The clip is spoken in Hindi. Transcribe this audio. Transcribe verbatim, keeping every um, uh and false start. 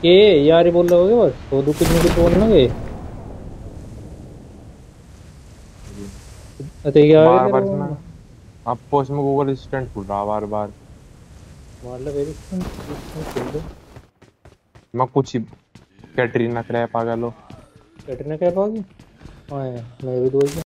ये यार ही बोल रहे होगे बस तो दो कुछ ना कुछ बोलना है। अते क्या आ गया बार तेरे बार को इसमें, ना। आपको इसमें गूगल असिस्टेंट खुल रहा बार बार। मतलब वेरी खोल दो। मैं कुछ ही कैटरीना कैफ आ गया लो। कैटरीना कैफ आ गई। हाँ मैं भी दोस्त